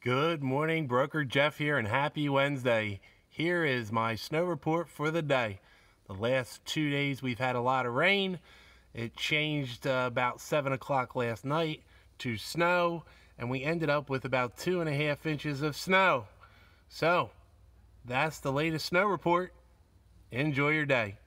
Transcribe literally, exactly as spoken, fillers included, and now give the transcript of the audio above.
Good morning, Broker Jeff here, and happy Wednesday. Here is my snow report for the day. The last two days we've had a lot of rain. It changed uh, about seven o'clock last night to snow, and we ended up with about two and a half inches of snow. So, that's the latest snow report. Enjoy your day.